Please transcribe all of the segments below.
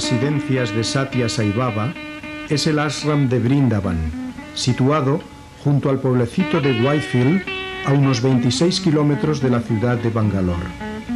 residencias de Satya Sai Baba es el ashram de Vrindavan, situado junto al pueblecito de Whitefield, a unos 26 kilómetros de la ciudad de Bangalore.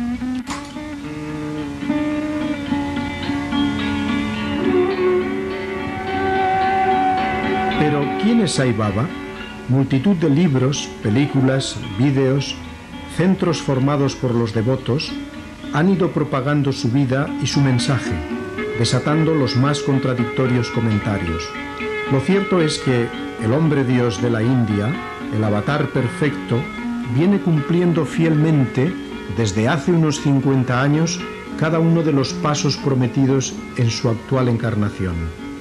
Pero, ¿quién es Sai Baba? Multitud de libros, películas, vídeos, centros formados por los devotos han ido propagando su vida y su mensaje, desatando los más contradictorios comentarios. Lo cierto es que el hombre Dios de la India, el avatar perfecto, viene cumpliendo fielmente, desde hace unos 50 años, cada uno de los pasos prometidos en su actual encarnación.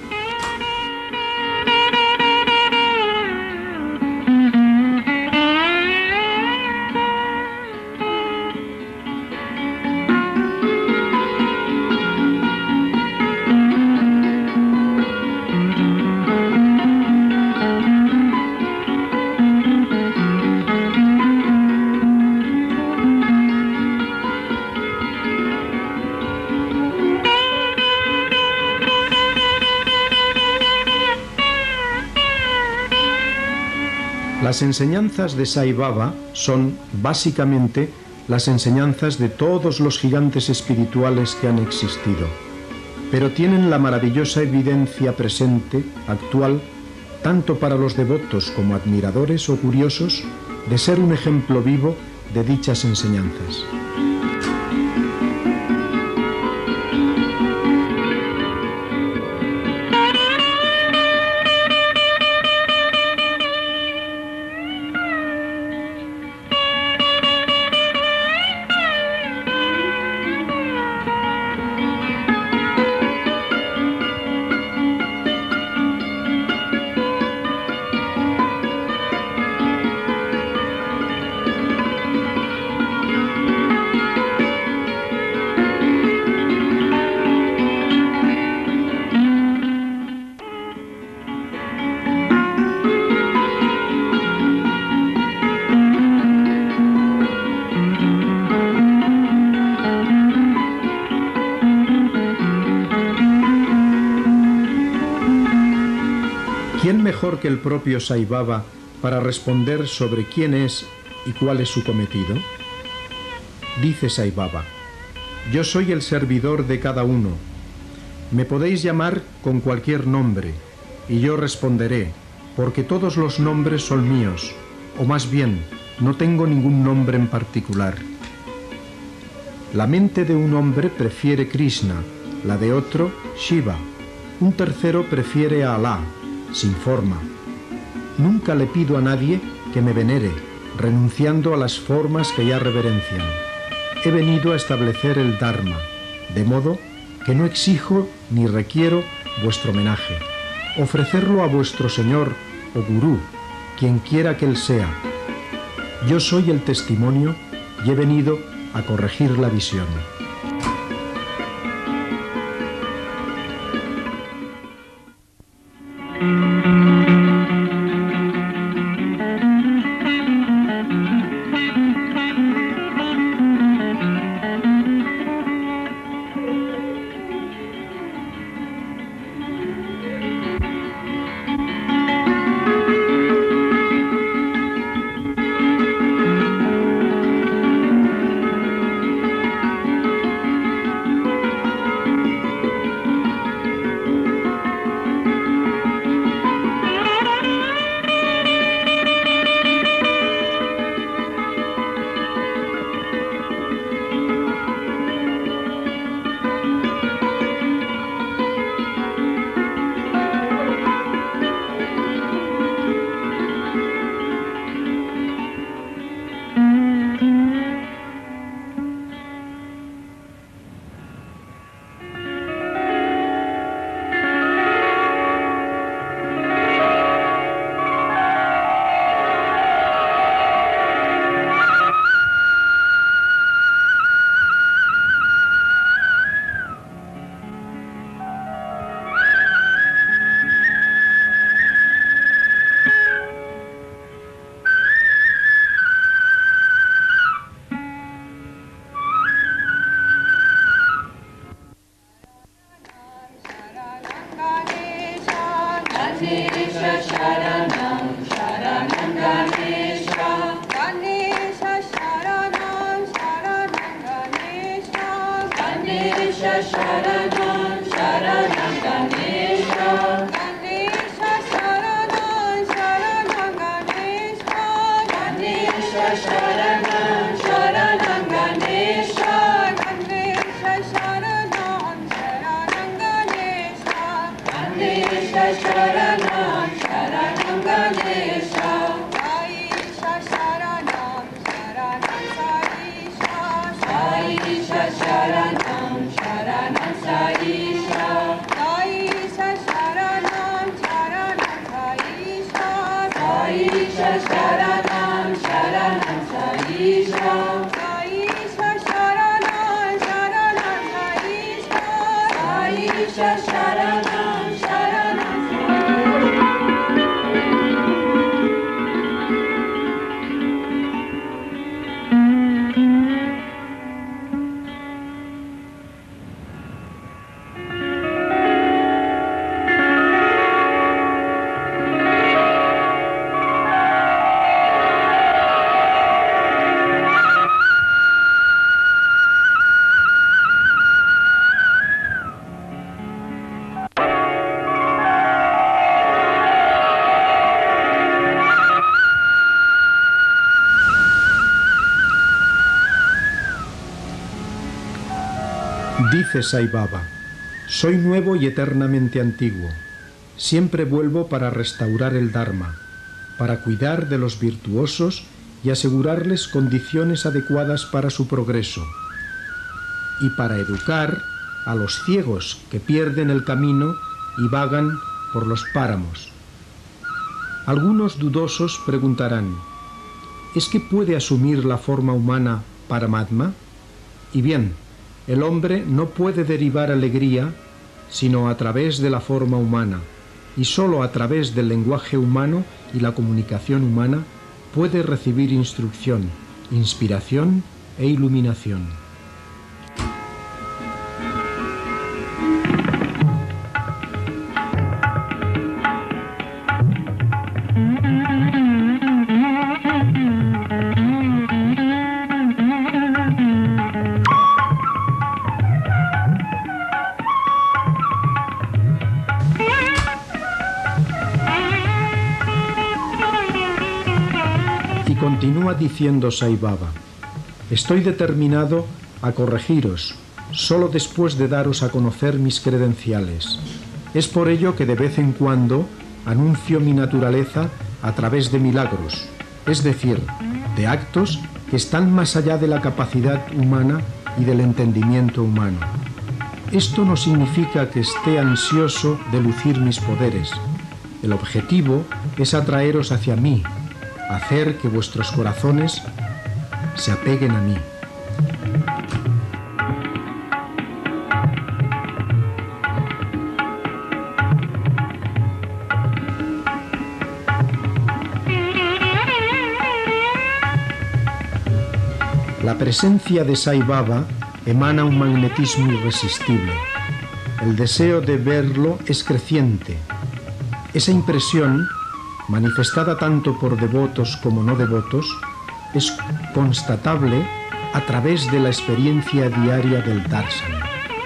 Las enseñanzas de Sai Baba son, básicamente, las enseñanzas de todos los gigantes espirituales que han existido, pero tienen la maravillosa evidencia presente, actual, tanto para los devotos como admiradores o curiosos, de ser un ejemplo vivo de dichas enseñanzas. ¿Quién mejor que el propio Sai Baba para responder sobre quién es y cuál es su cometido? Dice Sai Baba: yo soy el servidor de cada uno. Me podéis llamar con cualquier nombre, y yo responderé, porque todos los nombres son míos, o más bien, no tengo ningún nombre en particular. La mente de un hombre prefiere Krishna, la de otro, Shiva. Un tercero prefiere a Alá, sin forma. Nunca le pido a nadie que me venere, renunciando a las formas que ya reverencian. He venido a establecer el Dharma, de modo que no exijo ni requiero vuestro homenaje. Ofrecerlo a vuestro Señor o Gurú, quien quiera que él sea. Yo soy el testimonio y he venido a corregir la visión. Ganesha Sharanam Sharanam Ganesha. Ganesha Sharanam Sharanam Ganesha. Ganesha Sharanam Sharanam Ganesha. Ganesha Sharanam Sharanam Ganesha. Ganesha Sharanam Sharanam Ganesha. Ganesha Sharanam Sharanam Ganesha. Ganesha Sharanam Sharanam Ganesha. Saisha Sharanam Sharanam Saisha. Saisha Sharanam Sharanam Saisha. Saisha Sharanam Sharanam Saisha. Saisha Sharanam Sharanam Saisha. Saisha Sharanam Sharanam Saisha. Saisha Sharanam Sharanam. Dice Sai Baba, soy nuevo y eternamente antiguo. Siempre vuelvo para restaurar el Dharma, para cuidar de los virtuosos y asegurarles condiciones adecuadas para su progreso, y para educar a los ciegos que pierden el camino y vagan por los páramos. Algunos dudosos preguntarán, ¿es que puede asumir la forma humana Paramatma? Y bien, el hombre no puede derivar alegría sino a través de la forma humana, y sólo a través del lenguaje humano y la comunicación humana puede recibir instrucción, inspiración e iluminación. Continúa diciendo Sai Baba, estoy determinado a corregiros solo después de daros a conocer mis credenciales. Es por ello que de vez en cuando anuncio mi naturaleza a través de milagros, es decir, de actos que están más allá de la capacidad humana y del entendimiento humano. Esto no significa que esté ansioso de lucir mis poderes. El objetivo es atraeros hacia mí, hacer que vuestros corazones se apeguen a mí. La presencia de Sai Baba emana un magnetismo irresistible. El deseo de verlo es creciente. Esa impresión, manifestada tanto por devotos como no devotos, es constatable a través de la experiencia diaria del darshan.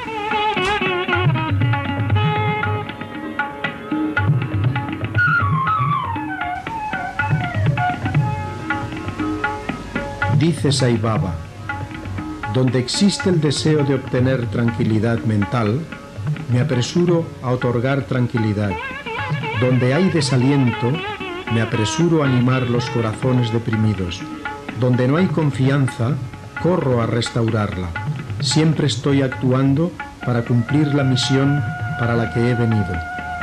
Dice Sai Baba, donde existe el deseo de obtener tranquilidad mental, me apresuro a otorgar tranquilidad. Donde hay desaliento, me apresuro a animar los corazones deprimidos. Donde no hay confianza, corro a restaurarla. Siempre estoy actuando para cumplir la misión para la que he venido.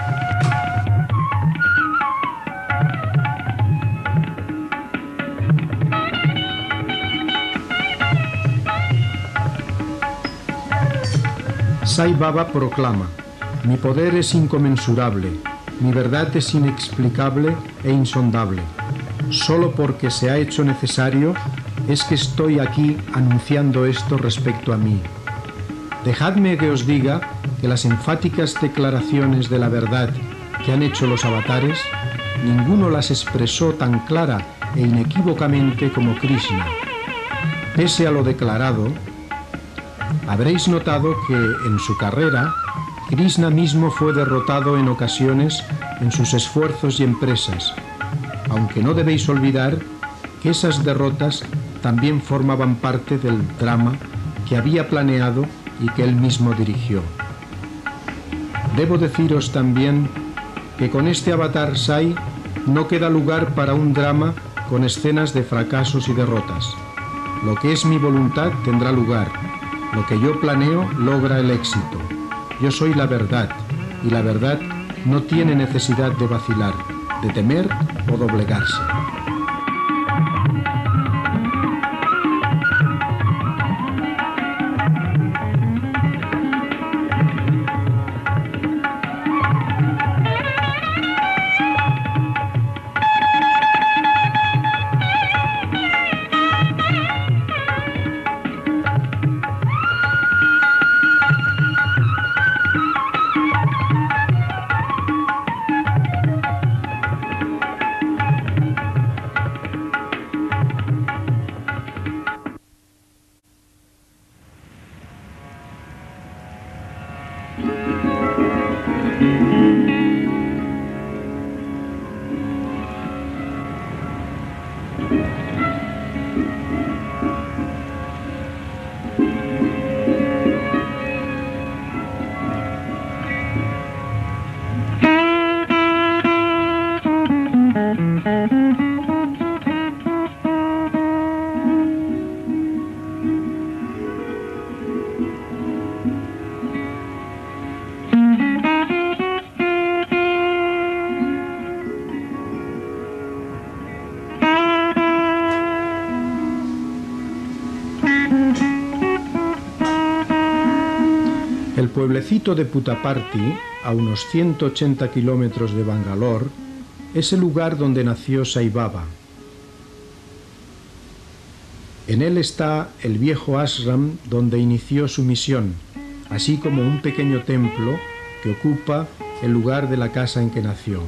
Sai Baba proclama, mi poder es inconmensurable, mi verdad es inexplicable e insondable. Solo porque se ha hecho necesario es que estoy aquí anunciando esto respecto a mí. Dejadme que os diga que las enfáticas declaraciones de la verdad que han hecho los avatares, ninguno las expresó tan clara e inequívocamente como Krishna. Pese a lo declarado, habréis notado que en su carrera, Krishna mismo fue derrotado en ocasiones en sus esfuerzos y empresas, aunque no debéis olvidar que esas derrotas también formaban parte del drama que había planeado y que él mismo dirigió. Debo deciros también que con este avatar Sai no queda lugar para un drama con escenas de fracasos y derrotas. Lo que es mi voluntad tendrá lugar. Lo que yo planeo logra el éxito. Yo soy la verdad, y la verdad no tiene necesidad de vacilar, de temer o doblegarse. El pueblecito de Puttaparthi, a unos 180 kilómetros de Bangalore, es el lugar donde nació Sai Baba. En él está el viejo ashram donde inició su misión, así como un pequeño templo que ocupa el lugar de la casa en que nació.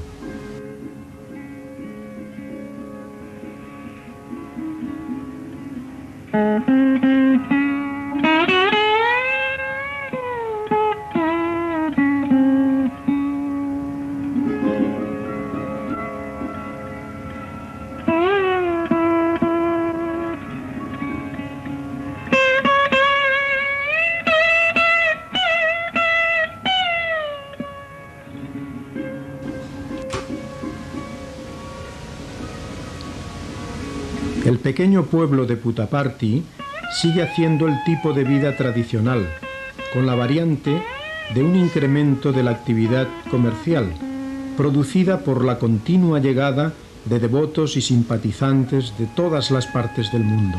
El pequeño pueblo de Puttaparthi sigue haciendo el tipo de vida tradicional, con la variante de un incremento de la actividad comercial, producida por la continua llegada de devotos y simpatizantes de todas las partes del mundo.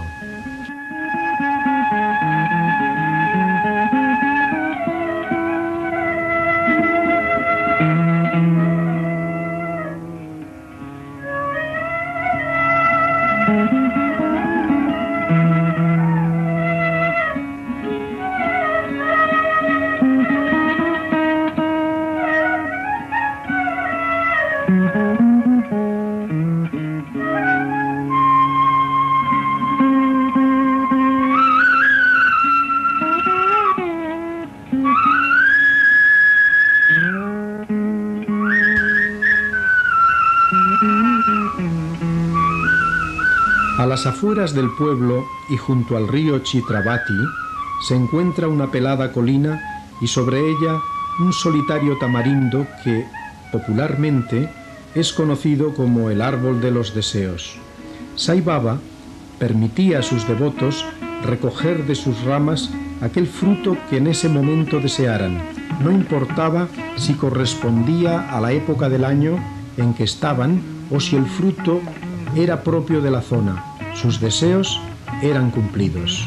A las afueras del pueblo y junto al río Chitravati se encuentra una pelada colina y sobre ella un solitario tamarindo que, popularmente, es conocido como el árbol de los deseos. Sai Baba permitía a sus devotos recoger de sus ramas aquel fruto que en ese momento desearan. No importaba si correspondía a la época del año en que estaban o si el fruto era propio de la zona. Sus deseos eran cumplidos.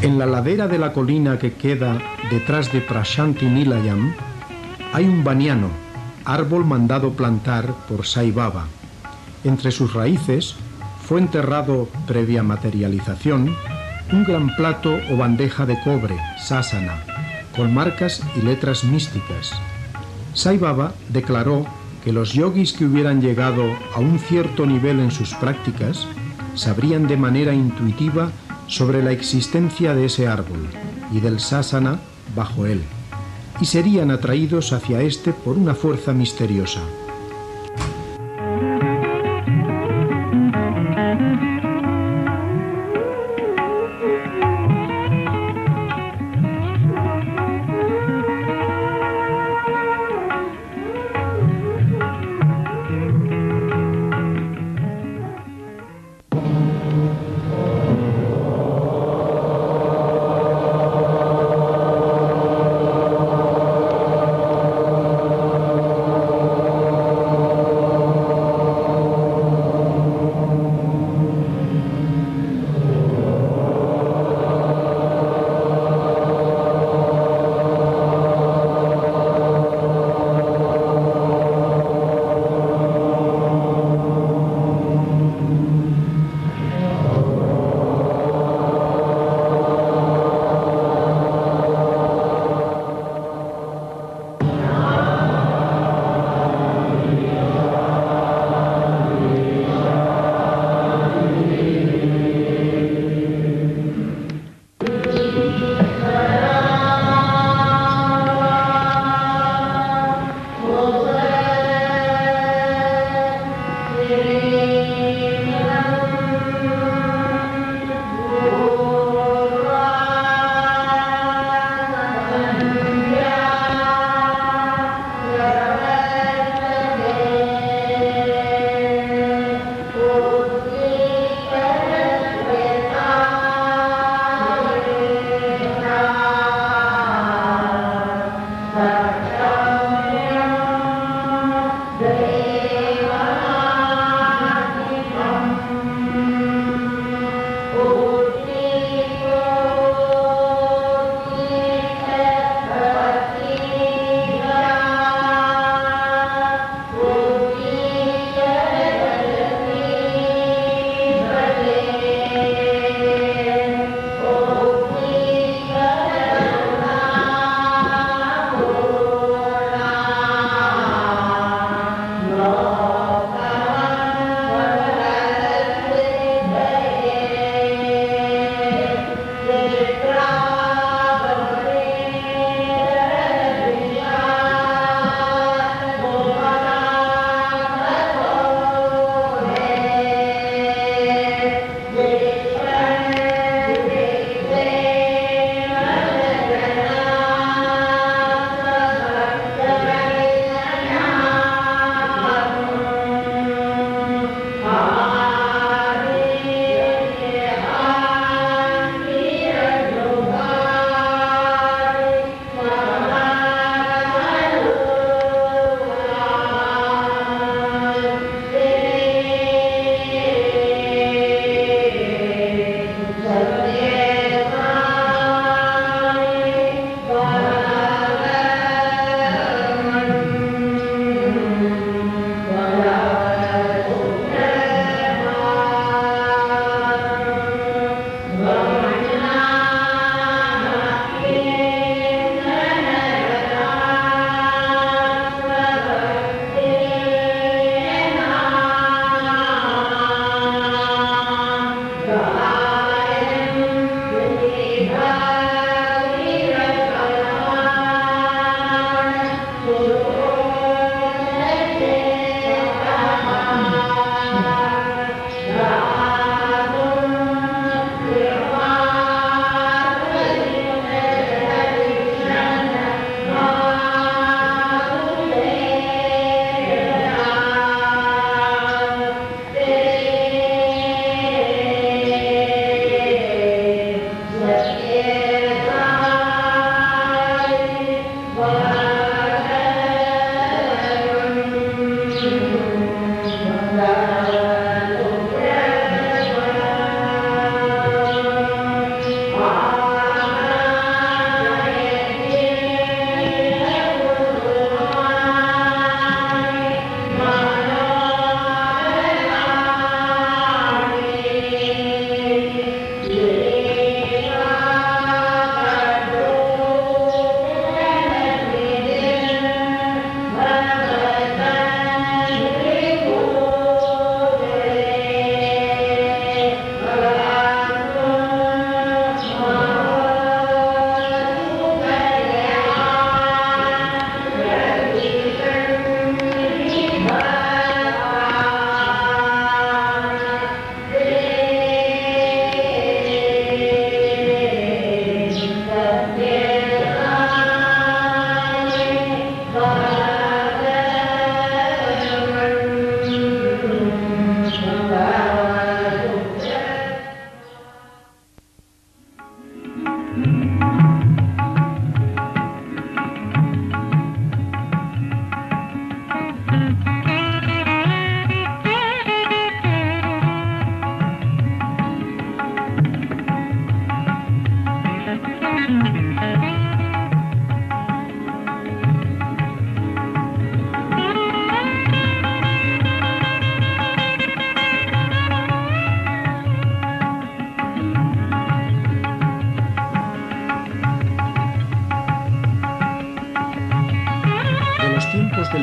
En la ladera de la colina que queda detrás de Prashanti Nilayam hay un baniano, árbol mandado plantar por Sai Baba. Entre sus raíces fue enterrado, previa materialización, un gran plato o bandeja de cobre, sasana, con marcas y letras místicas. Sai Baba declaró que los yogis que hubieran llegado a un cierto nivel en sus prácticas sabrían de manera intuitiva sobre la existencia de ese árbol y del sasana bajo él, y serían atraídos hacia éste por una fuerza misteriosa.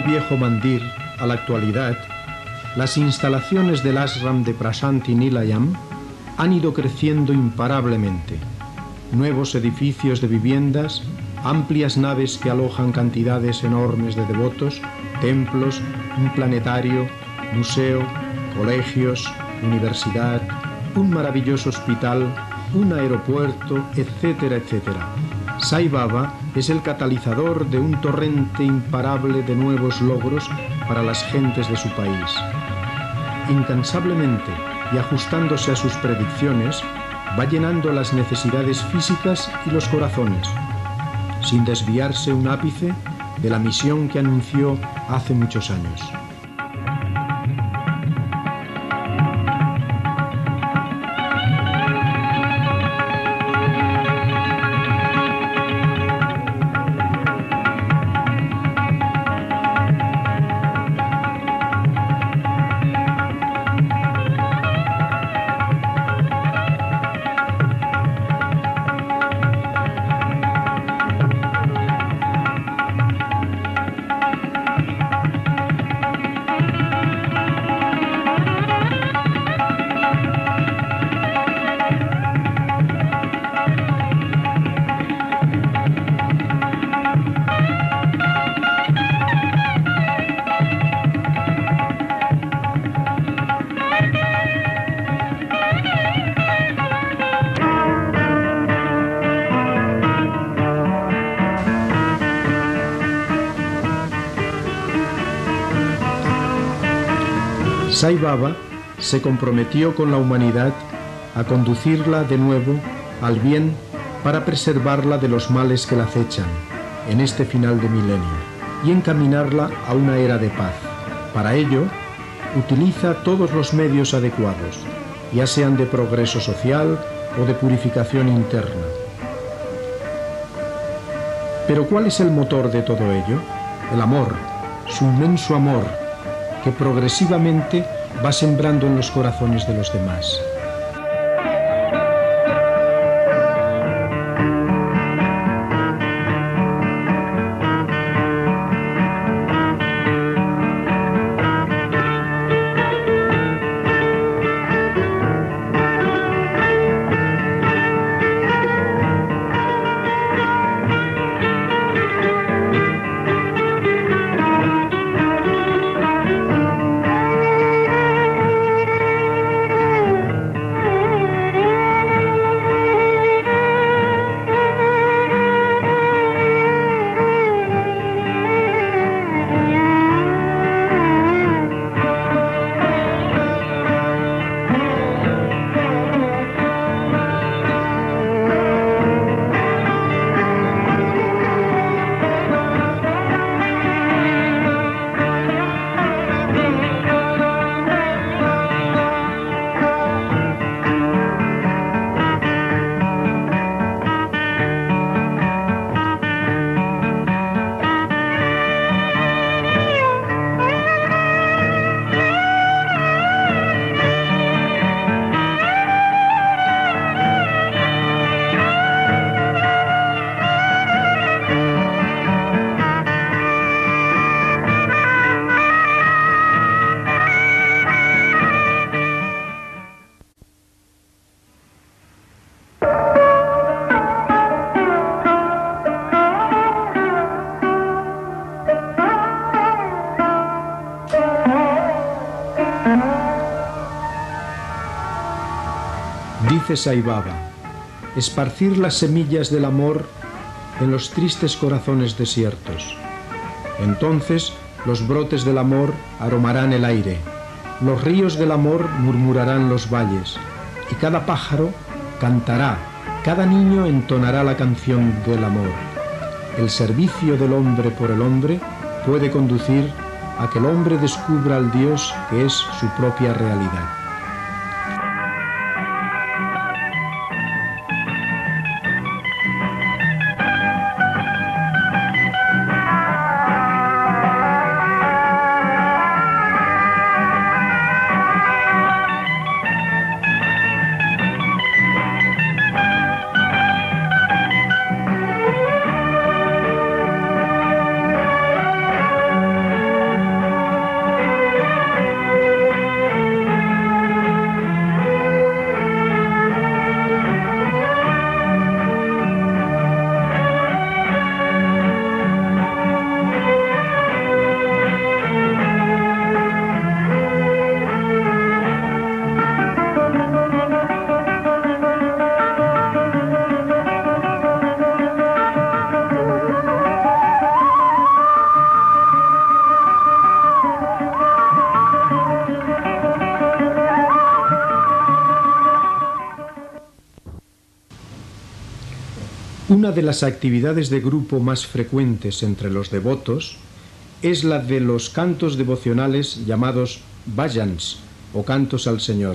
del viejo mandir a la actualidad, las instalaciones del ashram de Prasanthi Nilayam han ido creciendo imparablemente. Nuevos edificios de viviendas, amplias naves que alojan cantidades enormes de devotos, templos, un planetario, museo, colegios, universidad, un maravilloso hospital, un aeropuerto, etcétera, etcétera. Sai Baba es el catalizador de un torrente imparable de nuevos logros para las gentes de su país. Incansablemente y ajustándose a sus predicciones, va llenando las necesidades físicas y los corazones, sin desviarse un ápice de la misión que anunció hace muchos años. Sai Baba se comprometió con la humanidad a conducirla de nuevo al bien para preservarla de los males que la acechan en este final de milenio y encaminarla a una era de paz. Para ello, utiliza todos los medios adecuados, ya sean de progreso social o de purificación interna. Pero ¿cuál es el motor de todo ello? El amor, su inmenso amor, que progresivamente va sembrando en los corazones de los demás. Dice Sai Baba, esparcir las semillas del amor en los tristes corazones desiertos. Entonces los brotes del amor aromarán el aire, los ríos del amor murmurarán los valles, y cada pájaro cantará, cada niño entonará la canción del amor. El servicio del hombre por el hombre puede conducir a que el hombre descubra al Dios que es su propia realidad. Una de las actividades de grupo más frecuentes entre los devotos es la de los cantos devocionales llamados bhajans o cantos al Señor.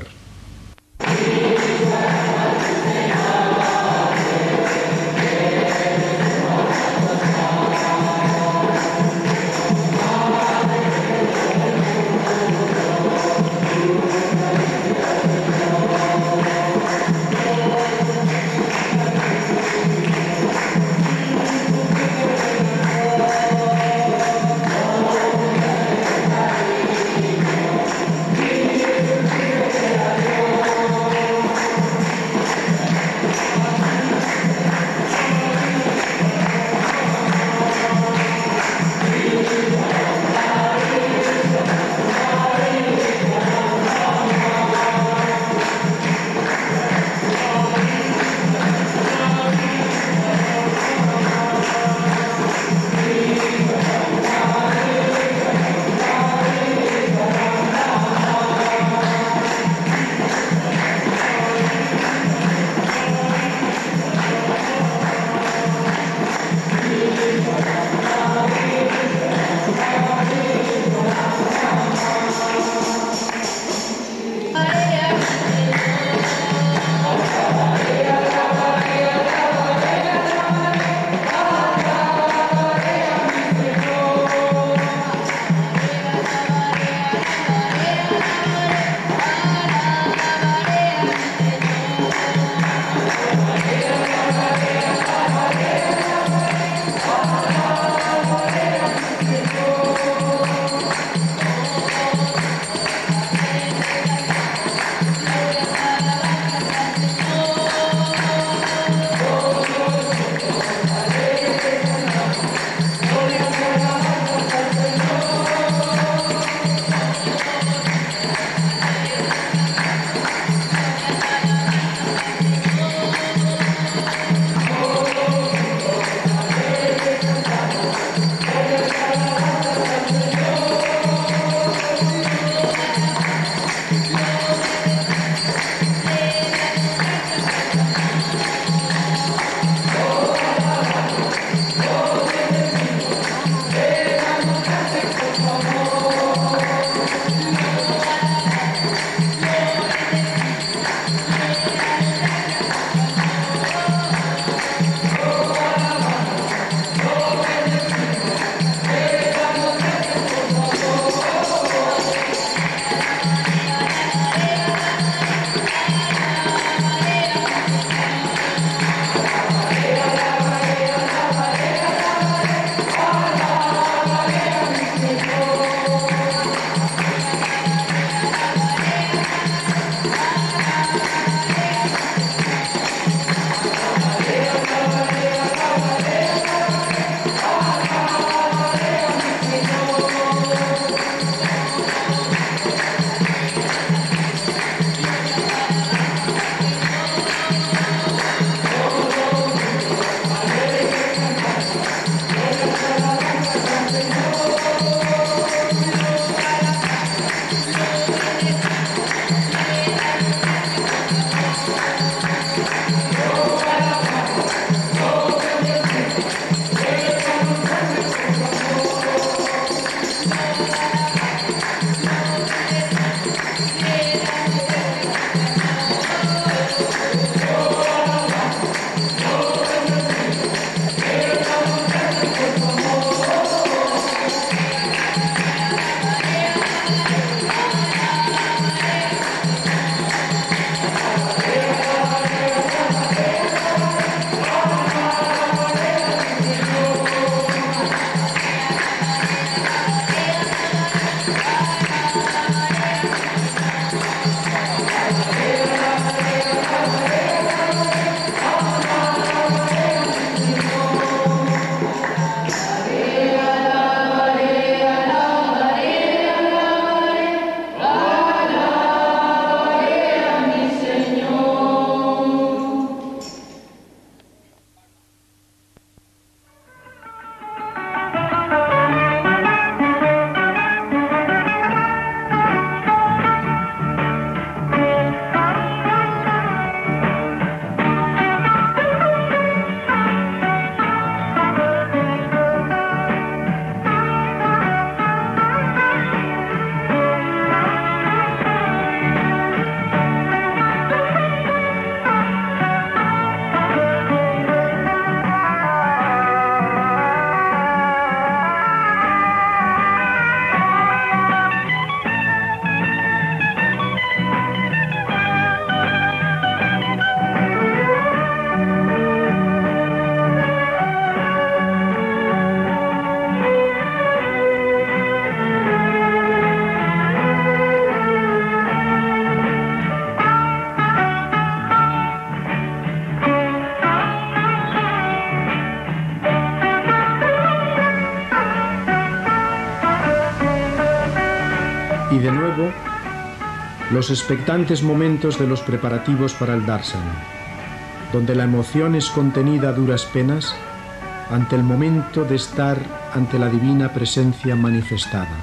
los expectantes momentos de los preparativos para el darshan, donde la emoción es contenida a duras penas ante el momento de estar ante la divina presencia manifestada.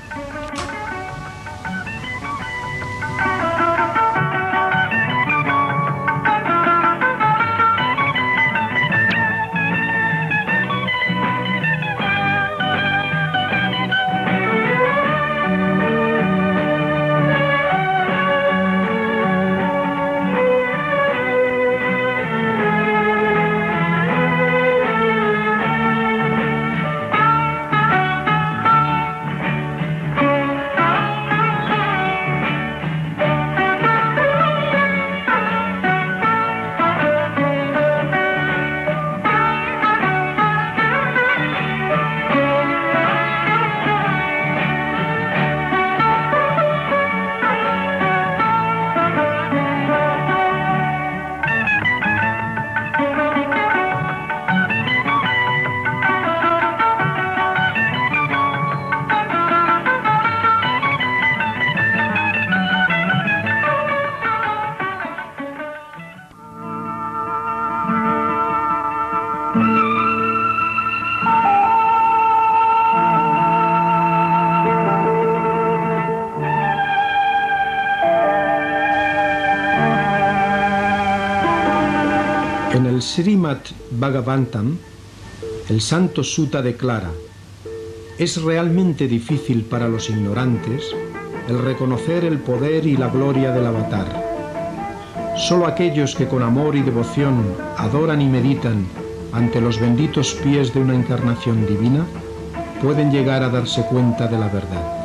En el Srimad Bhagavatam, el Santo Sutta declara: es realmente difícil para los ignorantes el reconocer el poder y la gloria del avatar. Solo aquellos que con amor y devoción adoran y meditan ante los benditos pies de una encarnación divina pueden llegar a darse cuenta de la verdad.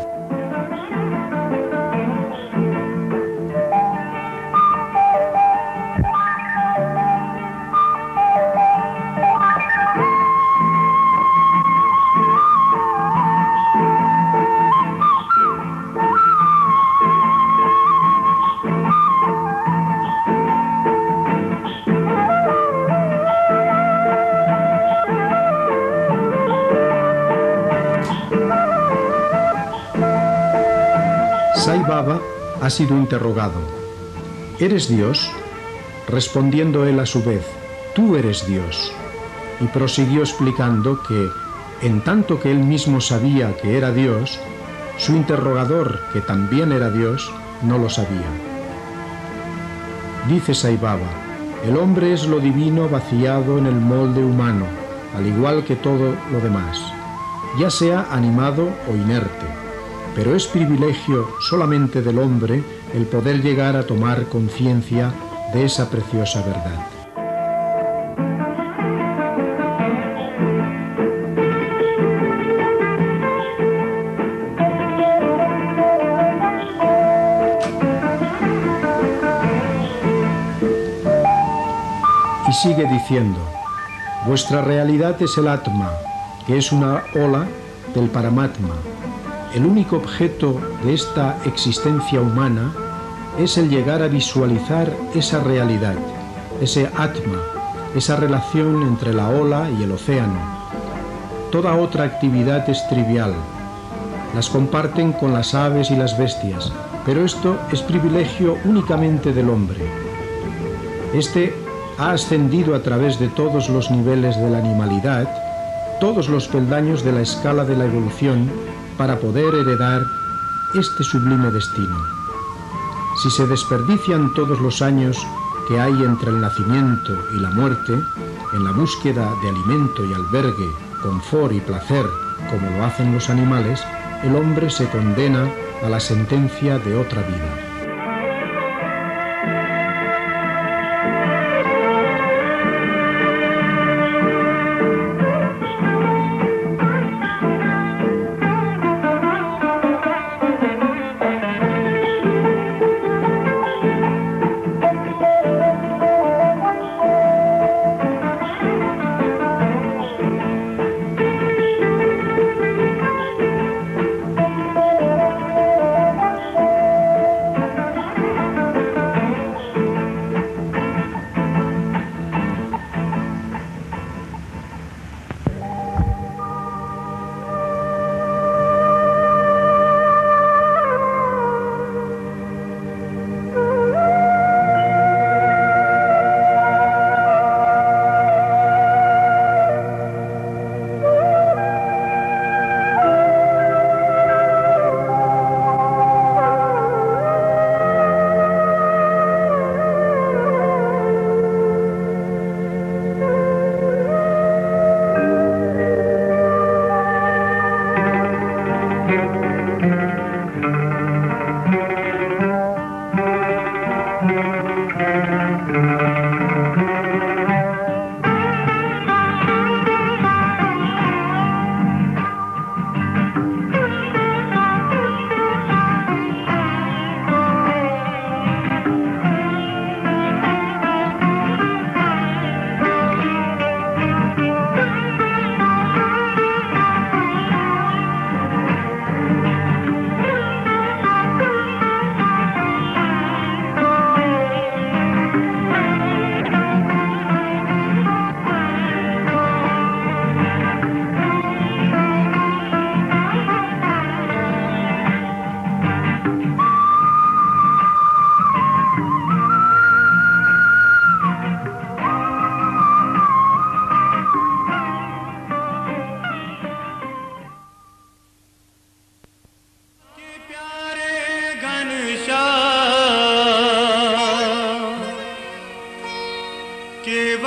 Sai Baba ha sido interrogado: ¿eres Dios? Respondiendo él a su vez: tú eres Dios. Y prosiguió explicando que, en tanto que él mismo sabía que era Dios, su interrogador, que también era Dios, no lo sabía. Dice Sai Baba: el hombre es lo divino vaciado en el molde humano, al igual que todo lo demás, ya sea animado o inerte. Pero es privilegio solamente del hombre el poder llegar a tomar conciencia de esa preciosa verdad. Y sigue diciendo: vuestra realidad es el Atma, que es una ola del Paramatma. El único objeto de esta existencia humana es el llegar a visualizar esa realidad, ese Atma, esa relación entre la ola y el océano. Toda otra actividad es trivial. Las comparten con las aves y las bestias, pero esto es privilegio únicamente del hombre. Este ha ascendido a través de todos los niveles de la animalidad, todos los peldaños de la escala de la evolución, para poder heredar este sublime destino. Si se desperdician todos los años que hay entre el nacimiento y la muerte, en la búsqueda de alimento y albergue, confort y placer, como lo hacen los animales, el hombre se condena a la sentencia de otra vida.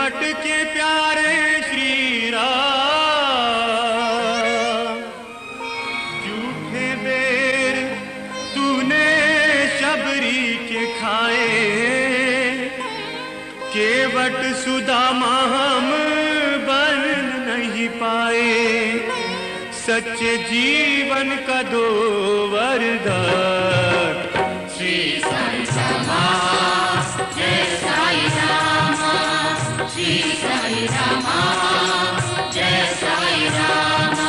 केवट के प्यारे श्री राम, झूठे बेर तूने शबरी के खाए, केवट सुदामा हम बन नहीं पाए, सच्चे जीवन का दो वरदान। श्री साई रामा, जय साई रामा, श्री साई रामा, जय साई रामा।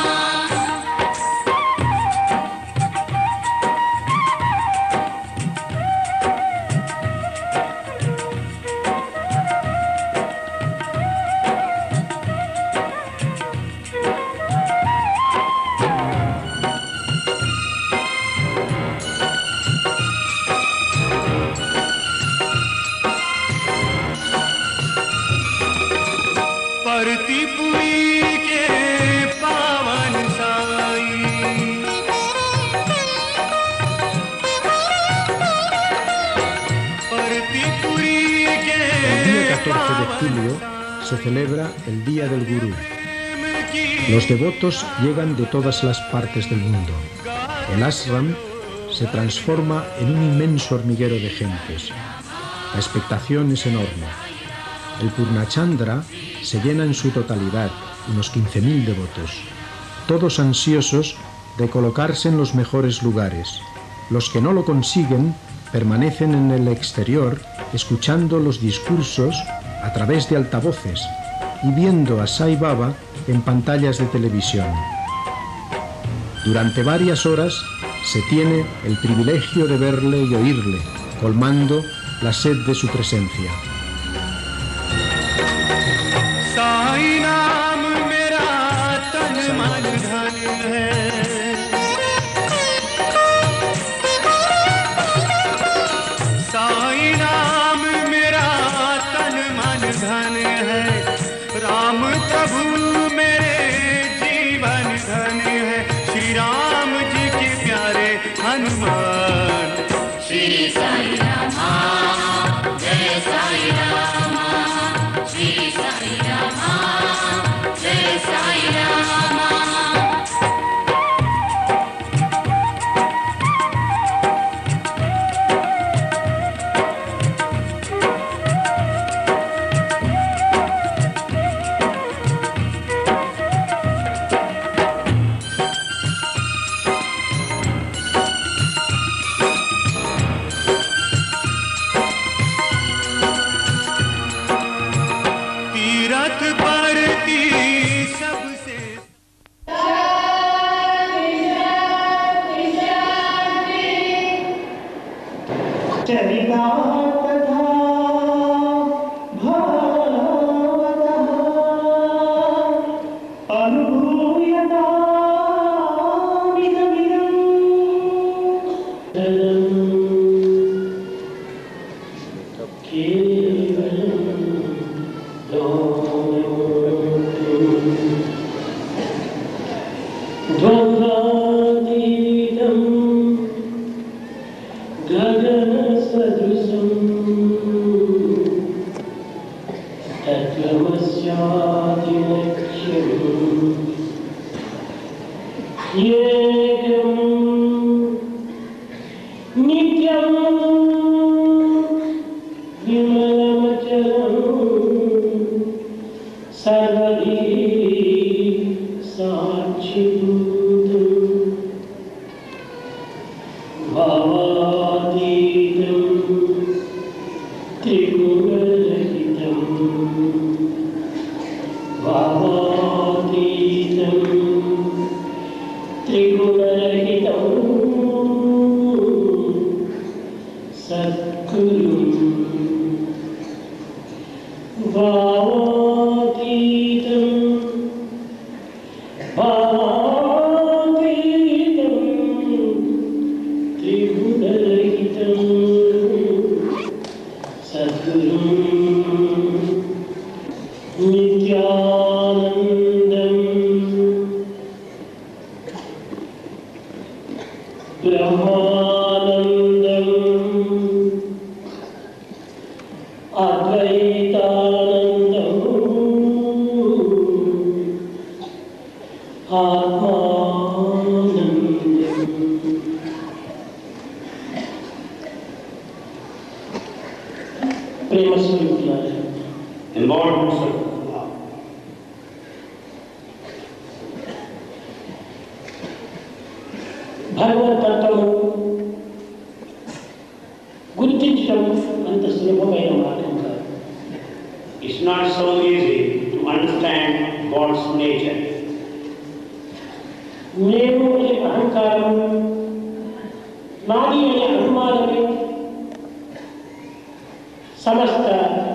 परतीपुरी के पावन साई, परतीपुरी के El día 14 de julio se celebra el Día del Gurú. Los devotos llegan de todas las partes del mundo. El ashram se transforma en un inmenso hormiguero de gentes. La expectación es enorme. El Purnachandra se llena en su totalidad, unos 15.000 devotos, todos ansiosos de colocarse en los mejores lugares. Los que no lo consiguen permanecen en el exterior escuchando los discursos a través de altavoces y viendo a Sai Baba en pantallas de televisión. Durante varias horas se tiene el privilegio de verle y oírle, colmando la sed de su presencia. Sai नाम मेरा तन मन धन है, साई नाम मेरा तन मन धन है, राम प्रभु मेरे जीवन धन है, श्री राम जी के प्यारे हनुमान। श्री साई रामा, जय साई रामा, श्री साई रामा, जय साई रामा। तीरथ पर की सबसे Advaita ప్రేమ స్వరూపులారా, embodiments of love. భగవద్తత్వము గుర్తించడం అంత సులభమైన మార్గం కాదు. It's not so easy to understand God's nature. నేను అనే అహంకారం, నాది అనే అభిమానమే సమస్త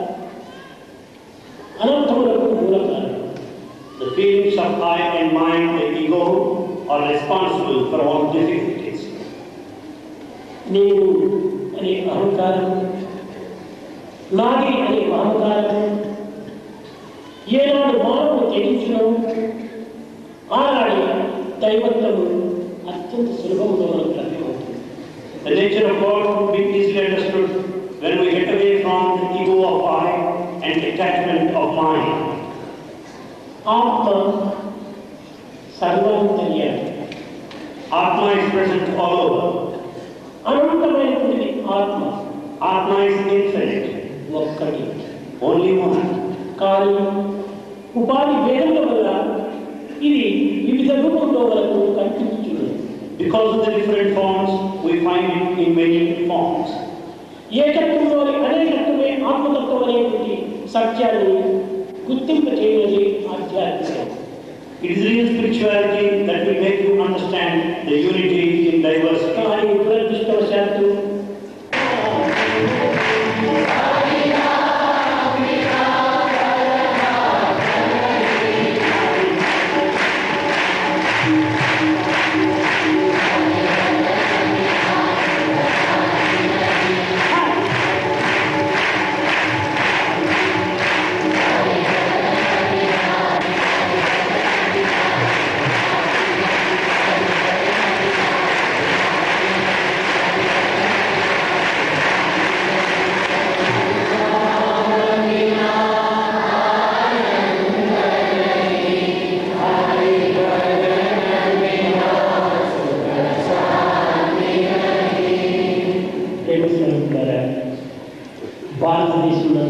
అనర్థములకు మూల కారణం. The feelings of I and mine, the ego, are responsible for all difficulties. నేను అనే అహంకారం, నాది అనే అహంకారం ఏనాడు మానవుడు త్యజించడం ఆనాడి దైవత్వము అత్యంత సులభంగా మనకు లభ్యమవుతుంది. The nature of God would be easily understood when we get away from the ego of I and attachment of mine. ఆత్మ సర్వాంతర్యామి. Atma is present all over. అనంతమైనటువంటి ఆత్మ Atma is infinite, ఒక్కటి. only one. కానీ ఉపాధి భేదముల వల్ల ఇది వివిధ రూపంలో మనకు కనిపించుచున్నది. Because of the different forms, we find it in many forms. ఏకత్వంలోని అనేకత్వమే ఆత్మతత్వం అనేటువంటి సత్యాన్ని గుర్తింప చేయగలిగే ఆధ్యాత్మికత. It is real spirituality that will make you understand the unity in diversity. కానీ దురదృష్టవశాత్తు భారతదేశంలో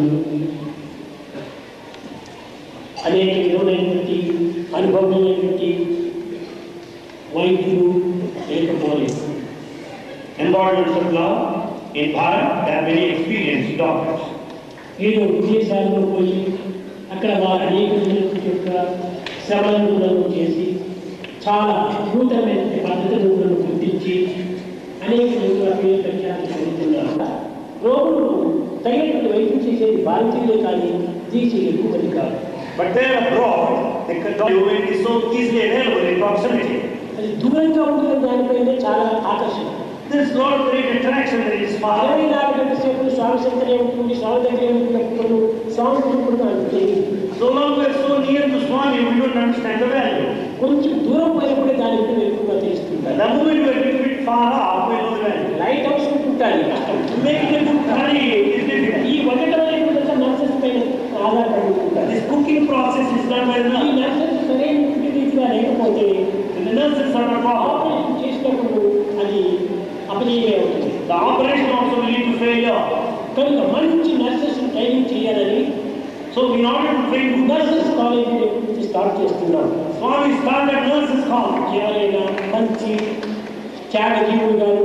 అనేక విధమైనటువంటి అనుభవమైనటువంటి వైద్యులు లేకపోలేదు. Embodiments of love in Bharat, there are many experienced doctors. ఏదో విదేశాల్లో పోయి అక్కడ వారు అనేక విధమైనటువంటి యొక్క శ్రమలను చేసి చాలా నూతనమైనటువంటి పద్ధతులను గుర్తించి అనేక ప్రఖ్యాతి పొందుతున్నారు. రోగులు తగినటువంటి వైద్యం చేసేది భారతీయులే కానీ విదేశీయులు ఎక్కువ మంది కాదు. But there abroad, the document is so easily available in proximity. అది దూరంగా ఉంటున్న దానిపైనే చాలా ఆకర్షణ. There is not great attraction that it is far. 24 గంటల సేపు స్వామి సంతనే ఉంటుంది, స్వామి దగ్గర ఉంటున్నప్పుడు స్వామి గురించి నాకు తెలియదు. So long we are so near to Swami, we don't understand the value. కొంచెం దూరం పోయినప్పుడే దాని గురించి ఎక్కువగా తెలుస్తుంటారు. The moment we are a little bit far off, we know the value. Lighthouse ఉంటుంటారు. Making a good curry is difficult. ఈ వండటం అనేటువంటి నర్సెస్ పైన ఆధారపడి ఉంటారు. This cooking process is done by the ఈ nurse. నర్సెస్ సరైన రీతిగా లేకపోతే When the nurses are not proper, operation చేసినప్పుడు అది అపజయమే అవుతుంది. the operation also will lead to failure. కనుక మంచి నర్సెస్ ట్రైనింగ్ చేయాలని So in order to train good nurses, nurses college నుంచి స్టార్ట్ చేస్తున్నాం. Swami started nurses college. ఎవరైనా మంచి త్యాగజీవులు గారు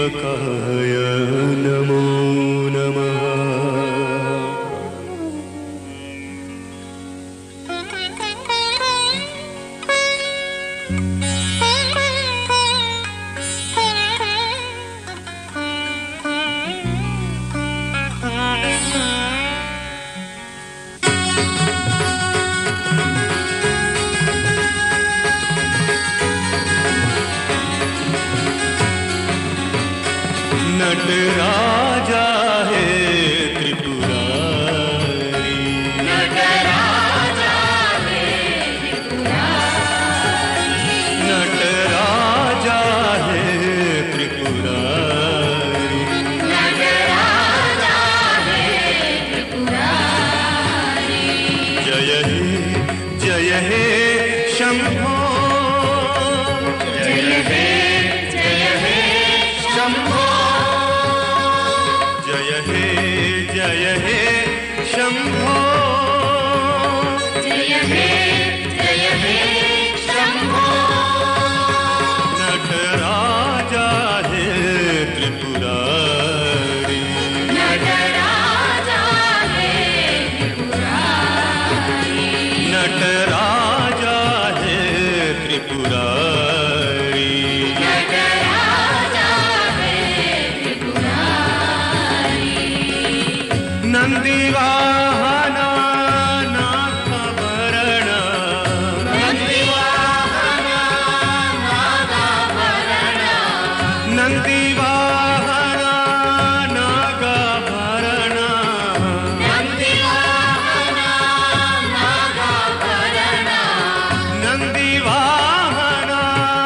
सेवकाय नमो नमः। नटराजा है त्रिपुरारी, नटराजा है त्रिपुरारी, नटराजा है त्रिपुरारी, नटराजा है त्रिपुरारी। जय हे शंभो, जय हे शंभो, जय हे शंभो, जय हे शंभो। नटराजा है त्रिपुरारी, नटराजा है त्रिपुरारी, नटराजा है त्रिपुरारी। नटराजा है त्रिपुरारी। नंदीवाहना नागाभरण, नंदीवाहना नागाभरण, नंदीवाहना नागाभरण, नंदीवाहना नागाभरण, नंदीवाहना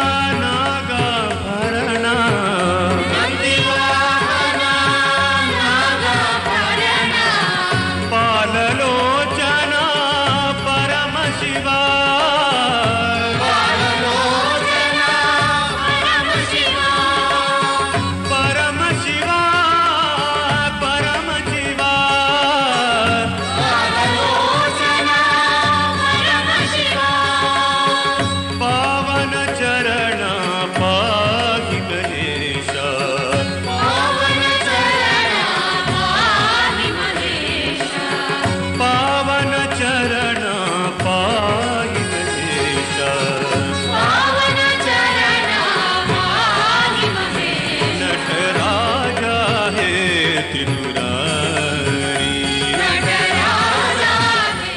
नागाभरण, नंदीवाहना नागाभरण। पाललोचना परम शिवा, पाललोचना परम शिवा, परम शिवा, परम शिवा, पाललोचना परम शिवा। पावन चरण पाहि गणेशा, पावन चरण पाहि महेशा, पावन चरण पाहि गणेशा। पावन चरण पाहि महेशा। नटराजा है त्रिपुरारी, नटराजा है।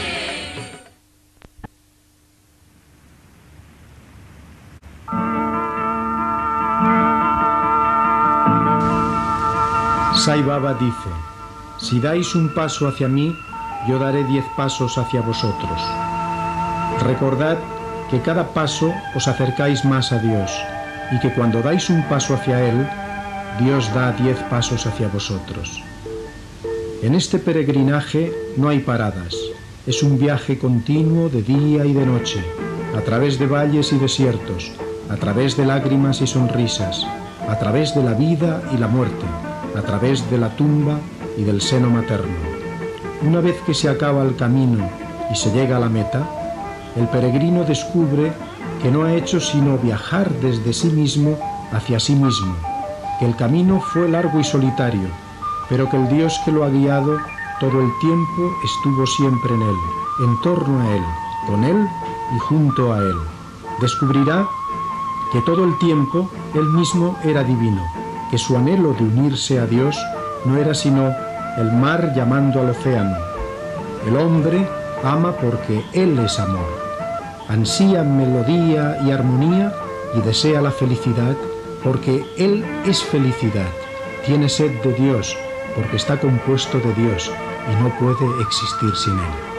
Sai Baba dice: si dais un paso hacia mí, yo daré 10 pasos hacia vosotros. Recordad que cada paso os acercáis más a Dios, y que cuando dais un paso hacia Él, Dios da 10 pasos hacia vosotros. En este peregrinaje no hay paradas, es un viaje continuo de día y de noche, a través de valles y desiertos, a través de lágrimas y sonrisas, a través de la vida y la muerte, a través de la tumba y del seno materno. Una vez que se acaba el camino y se llega a la meta, el peregrino descubre que no ha hecho sino viajar desde sí mismo hacia sí mismo, que el camino fue largo y solitario, pero que el Dios que lo ha guiado todo el tiempo estuvo siempre en él, en torno a él, con él y junto a él. Descubrirá que todo el tiempo él mismo era divino, que su anhelo de unirse a Dios no era sino el mar llamando al océano. El hombre ama porque Él es amor, ansía melodía y armonía y desea la felicidad porque Él es felicidad, tiene sed de Dios porque está compuesto de Dios y no puede existir sin Él.